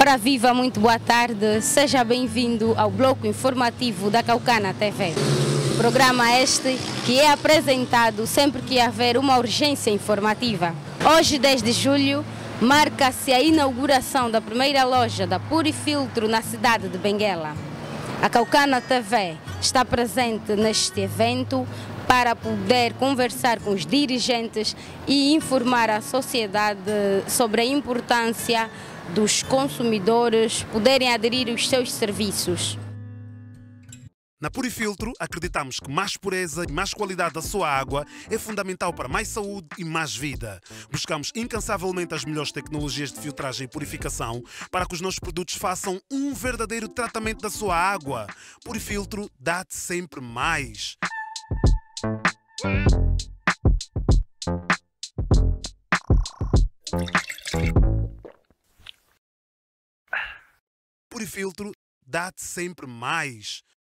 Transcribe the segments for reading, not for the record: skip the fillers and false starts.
Ora viva, muito boa tarde, seja bem-vindo ao bloco informativo da Caucana TV. Programa este que é apresentado sempre que haver uma urgência informativa. Hoje, 10 de julho, marca-se a inauguração da primeira loja da Purifiltro na cidade de Benguela. A Caucana TV está presente neste evento para poder conversar com os dirigentes e informar a sociedade sobre a importância dos consumidores poderem aderir aos seus serviços. Na Purifiltro, acreditamos que mais pureza e mais qualidade da sua água é fundamental para mais saúde e mais vida. Buscamos incansavelmente as melhores tecnologias de filtragem e purificação para que os nossos produtos façam um verdadeiro tratamento da sua água. Purifiltro dá-te sempre mais. Purifiltro dá-te sempre mais.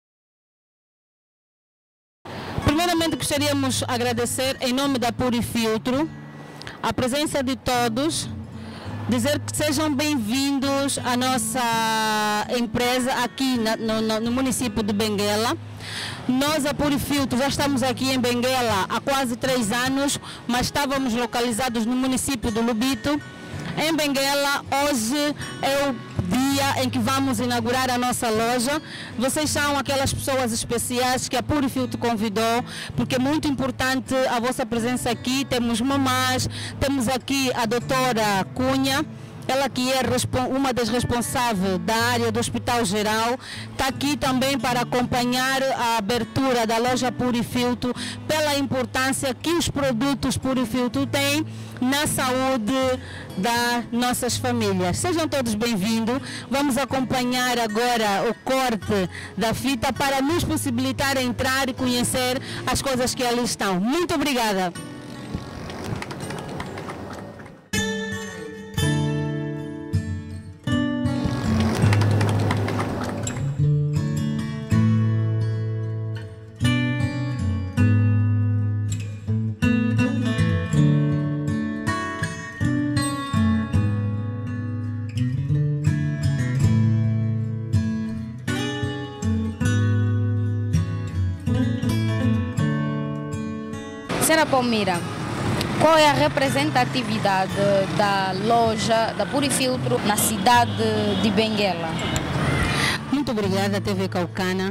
Primeiramente gostaríamos de agradecer em nome da Purifiltro a presença de todos, dizer que sejam bem-vindos à nossa empresa aqui no município de Benguela. Nós, a Purifiltro, já estamos aqui em Benguela há quase 3 anos, mas estávamos localizados no município de Lubito. Em Benguela, hoje é o dia em que vamos inaugurar a nossa loja. Vocês são aquelas pessoas especiais que a Purifiltro convidou, porque é muito importante a vossa presença aqui. Temos mamás, temos aqui a doutora Cunha, ela que é uma das responsáveis da área do Hospital Geral, está aqui também para acompanhar a abertura da loja Purifiltro, pela importância que os produtos Purifiltro têm na saúde das nossas famílias. Sejam todos bem-vindos. Vamos acompanhar agora o corte da fita para nos possibilitar entrar e conhecer as coisas que ali estão. Muito obrigada. Senhora Palmira, qual é a representatividade da loja da Purifiltro na cidade de Benguela? Muito obrigada, TV Caucana.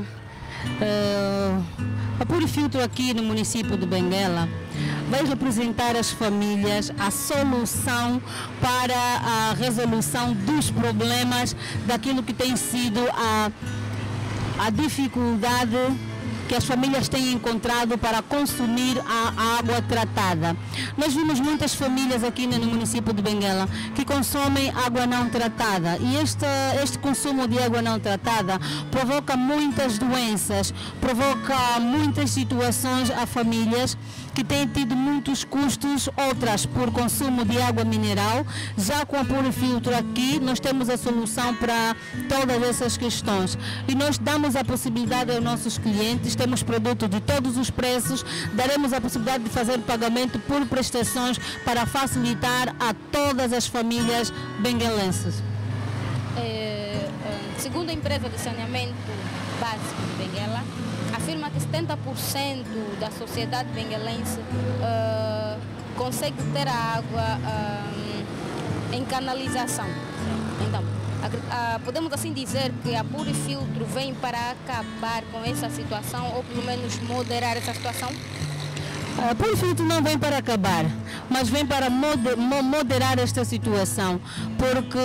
A Purifiltro aqui no município de Benguela vai representar às famílias a solução para a resolução dos problemas daquilo que tem sido a dificuldade que as famílias têm encontrado para consumir a água tratada. Nós vimos muitas famílias aqui no município de Benguela que consomem água não tratada, e este consumo de água não tratada provoca muitas doenças, provoca muitas situações a famílias que têm tido muitos custos, outras por consumo de água mineral. Já com a Purifiltro aqui, nós temos a solução para todas essas questões. E nós damos a possibilidade aos nossos clientes, temos produtos de todos os preços, daremos a possibilidade de fazer pagamento por prestações para facilitar a todas as famílias benguelenses. Segundo a empresa de saneamento básico de Benguela, afirma que 70% da sociedade benguelense consegue ter a água em canalização. Então, podemos assim dizer que a Purifiltro vem para acabar com essa situação, ou pelo menos moderar essa situação? A Purifiltro não vem para acabar, mas vem para moderar esta situação, porque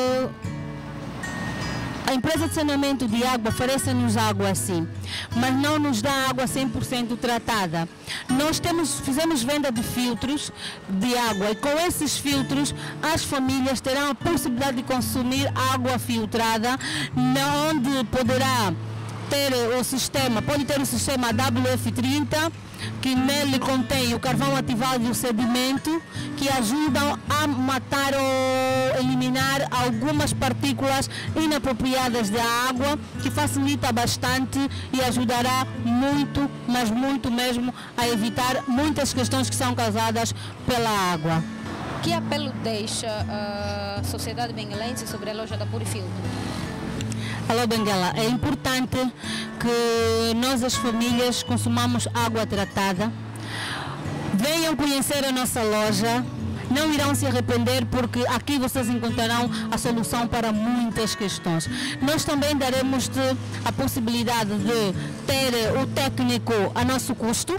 a empresa de saneamento de água oferece-nos água sim, mas não nos dá água 100% tratada. Nós fizemos venda de filtros de água, e com esses filtros as famílias terão a possibilidade de consumir água filtrada, onde poderá ter o sistema, pode ter o sistema WF30, que nele contém o carvão ativado e o sedimento, que ajudam a matar ou eliminar algumas partículas inapropriadas da água, que facilita bastante e ajudará muito, mas muito mesmo, a evitar muitas questões que são causadas pela água. Que apelo deixa a sociedade benguelense sobre a loja da Purifiltro? Alô Benguela, é importante que nós as famílias consumamos água tratada. Venham conhecer a nossa loja, não irão se arrepender porque aqui vocês encontrarão a solução para muitas questões. Nós também daremos a possibilidade de ter o técnico a nosso custo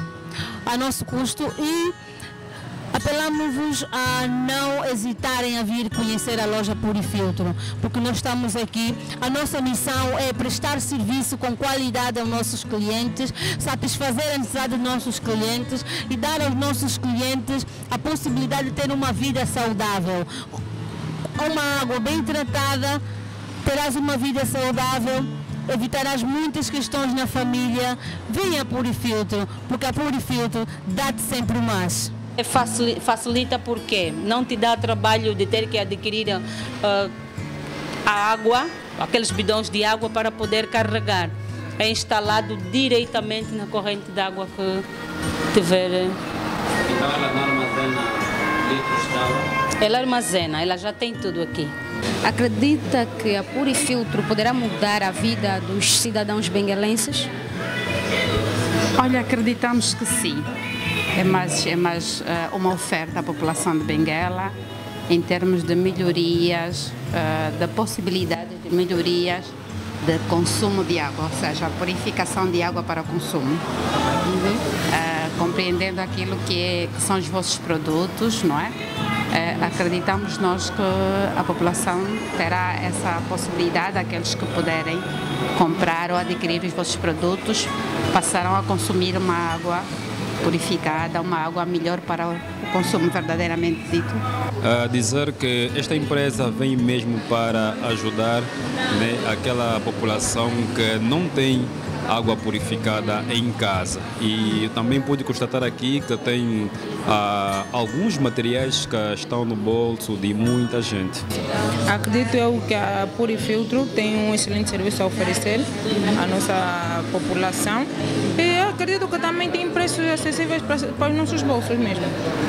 e apelamos-vos a não hesitarem a vir conhecer a loja Purifiltro, porque nós estamos aqui, a nossa missão é prestar serviço com qualidade aos nossos clientes, satisfazer a necessidade dos nossos clientes e dar aos nossos clientes a possibilidade de ter uma vida saudável. Uma água bem tratada, terás uma vida saudável, evitarás muitas questões na família. Venha a Purifiltro, porque a Purifiltro dá-te sempre mais. Facilita porque não te dá trabalho de ter que adquirir a água, aqueles bidões de água para poder carregar. É instalado diretamente na corrente de água que tiver. Então ela não armazena litros de água? Ela armazena, ela já tem tudo aqui. Acredita que a Purifiltro poderá mudar a vida dos cidadãos benguelenses? Olha, acreditamos que sim. É mais uma oferta à população de Benguela em termos de melhorias, da possibilidade de melhorias de consumo de água, ou seja, a purificação de água para consumo. Compreendendo aquilo que são os vossos produtos, não é? Acreditamos nós que a população terá essa possibilidade, aqueles que puderem comprar ou adquirir os vossos produtos, passarão a consumir uma água purificada, uma água melhor para o consumo verdadeiramente dito. Dizer que esta empresa vem mesmo para ajudar, né, aquela população que não tem água purificada em casa, e também pude constatar aqui que tem alguns materiais que estão no bolso de muita gente. Acredito eu que a Purifiltro tem um excelente serviço a oferecer à nossa população e acredito que também tem preços acessíveis para os nossos bolsos mesmo.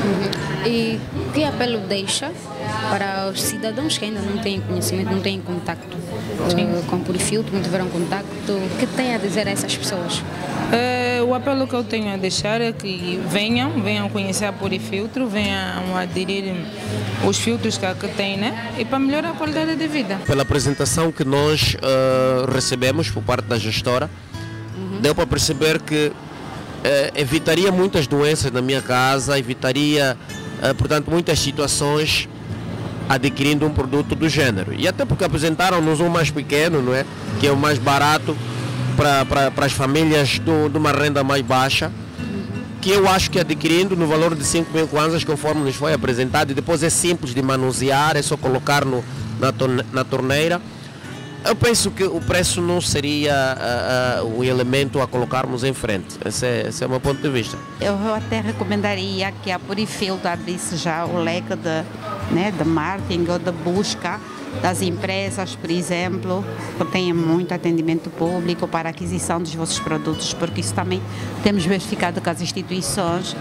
E que apelo deixa para os cidadãos que ainda não têm conhecimento, não têm contacto com a Purifiltro, não tiveram contacto, o que tem a dizer a essas pessoas? O apelo que eu tenho a deixar é que venham conhecer a Purifiltro, venham aderir os filtros que aqui tem, né? E para melhorar a qualidade de vida. Pela apresentação que nós recebemos por parte da gestora, deu para perceber que evitaria muitas doenças na minha casa, evitaria, portanto, muitas situações adquirindo um produto do gênero. E até porque apresentaram-nos um mais pequeno, não é? Que é o mais barato para as famílias de uma renda mais baixa, que eu acho que adquirindo no valor de 5.000 kwanzas, conforme nos foi apresentado, e depois é simples de manusear, é só colocar na torneira. Eu penso que o preço não seria o elemento a colocarmos em frente. Esse é o meu ponto de vista. Eu até recomendaria que a Purifiltro abrisse já o leque de marketing ou de busca das empresas, por exemplo, que tenham muito atendimento público para a aquisição dos vossos produtos, porque isso também temos verificado que as instituições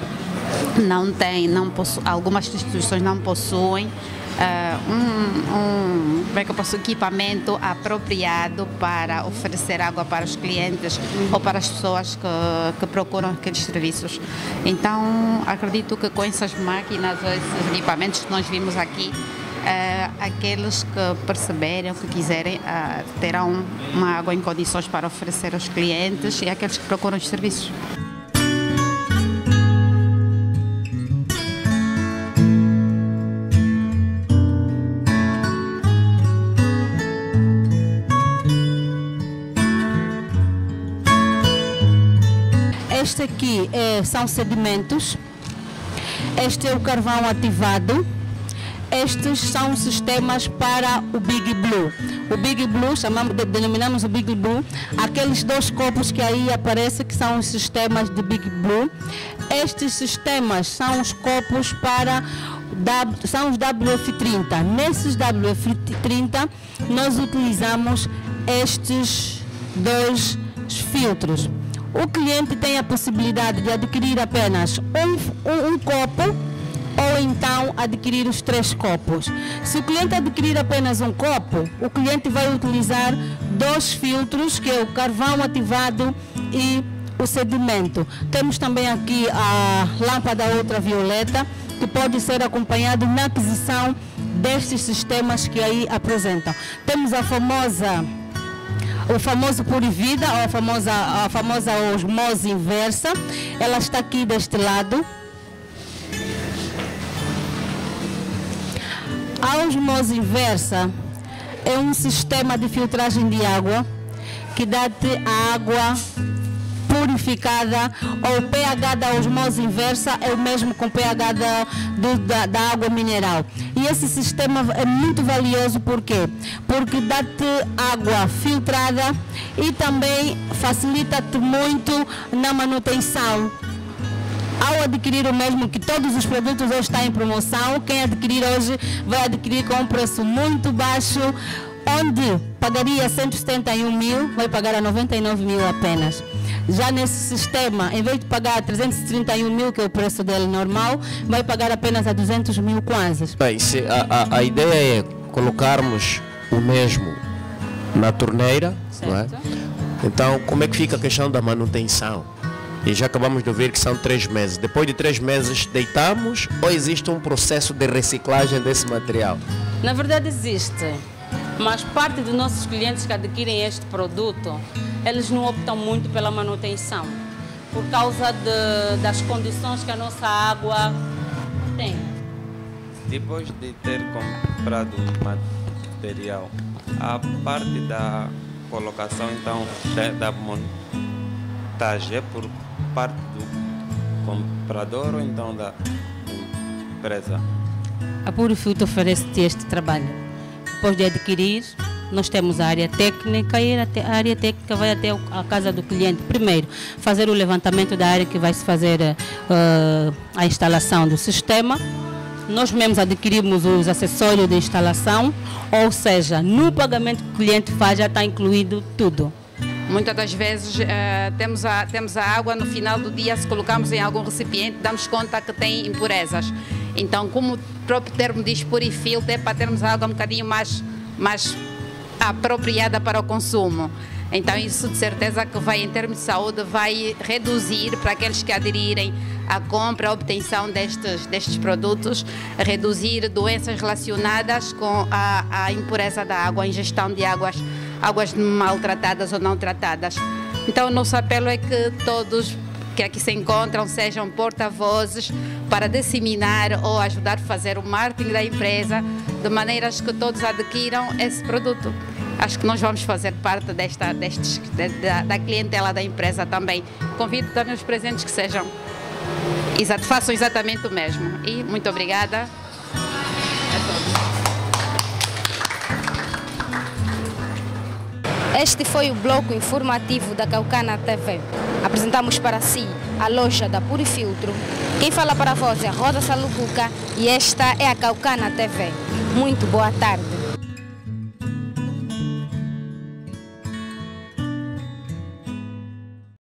algumas instituições não possuem equipamento apropriado para oferecer água para os clientes ou para as pessoas que procuram aqueles serviços. Então, acredito que com essas máquinas, esses equipamentos que nós vimos aqui, aqueles que perceberem, que quiserem, terão uma água em condições para oferecer aos clientes e aqueles que procuram os serviços. Este aqui são sedimentos, este é o carvão ativado, estes são sistemas para o Big Blue. O Big Blue, denominamos o Big Blue, aqueles dois copos que aí aparecem que são os sistemas de Big Blue. Estes sistemas são os copos são os WF30. Nesses WF30 nós utilizamos estes dois filtros. O cliente tem a possibilidade de adquirir apenas um copo ou então adquirir os 3 copos. Se o cliente adquirir apenas um copo, o cliente vai utilizar 2 filtros, que é o carvão ativado e o sedimento. Temos também aqui a lâmpada ultravioleta, que pode ser acompanhado na aquisição destes sistemas que aí apresentam. Temos o famoso Purivida, ou a famosa osmose inversa. Ela está aqui deste lado. A osmose inversa é um sistema de filtragem de água que dá-te a água purificada, ou o pH da osmose inversa é o mesmo com o pH da água mineral. E esse sistema é muito valioso, por quê? Porque dá-te água filtrada e também facilita-te muito na manutenção. Ao adquirir o mesmo, que todos os produtos hoje estão em promoção, quem adquirir hoje vai adquirir com um preço muito baixo, onde pagaria 171 mil, vai pagar a 99 mil apenas. Já nesse sistema, em vez de pagar 331 mil, que é o preço dele normal, vai pagar apenas a 200 mil kwanzas. Bem, a ideia é colocarmos o mesmo na torneira, não é? Então, como é que fica a questão da manutenção? E já acabamos de ouvir que são 3 meses. Depois de 3 meses, deitamos, ou existe um processo de reciclagem desse material? Na verdade existe, mas parte dos nossos clientes que adquirem este produto, eles não optam muito pela manutenção, por causa das condições que a nossa água tem. Depois de ter comprado o material, a parte da colocação, então, da montagem é por parte do comprador ou então da empresa? A Purifiltro oferece-te este trabalho. Depois de adquirir, nós temos a área técnica, e a área técnica vai até a casa do cliente. Primeiro, fazer o levantamento da área que vai se fazer a instalação do sistema. Nós mesmos adquirimos os acessórios de instalação, ou seja, no pagamento que o cliente faz já está incluído tudo. Muitas das vezes temos a água, no final do dia, se colocamos em algum recipiente, damos conta que tem impurezas. Então, como o próprio termo diz, Purifiltro, é para termos a água um bocadinho mais apropriada para o consumo. Então, isso de certeza que vai, em termos de saúde, vai reduzir para aqueles que aderirem à compra, à obtenção destes produtos, reduzir doenças relacionadas com a impureza da água, a ingestão de águas maltratadas ou não tratadas. Então, o nosso apelo é que todos que aqui se encontram sejam porta-vozes para disseminar ou ajudar a fazer o marketing da empresa, de maneiras que todos adquiram esse produto. Acho que nós vamos fazer parte da clientela da empresa também. Convido também os presentes que façam exatamente o mesmo. E muito obrigada a todos. Este foi o bloco informativo da Caucana TV. Apresentamos para si a loja da Purifiltro. Quem fala para vós é a Rosa Salucuca e esta é a Caucana TV. Muito boa tarde.